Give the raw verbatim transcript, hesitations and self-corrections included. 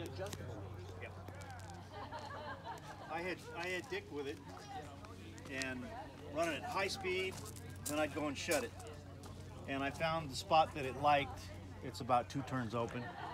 adjustable. Yeah. I had I had Dick with it and running at high speed, then I'd go and shut it. And I found the spot that it liked. It's about two turns open.